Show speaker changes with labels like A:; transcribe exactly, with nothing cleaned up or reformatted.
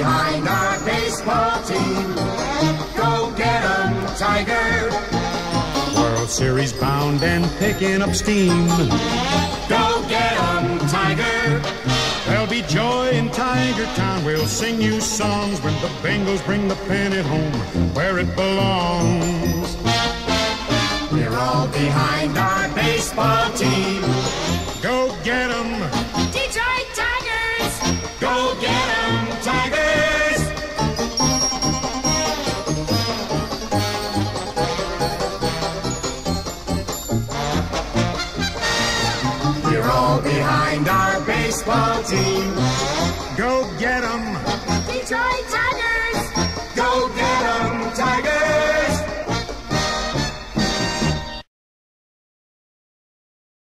A: behind our baseball team. Go get 'em, Tiger.
B: World Series bound and picking up steam.
A: Go get 'em, Tiger.
B: There'll be joy in Tiger Town. We'll sing you songs when the Bengals bring the pennant home where it belongs.
A: We're all behind our baseball team.
B: Go get 'em,
A: Detroit Tigers. Go get 'em, Tigers. We're all behind our baseball team.
B: go get 'em,
A: Detroit Tigers. Go get 'em.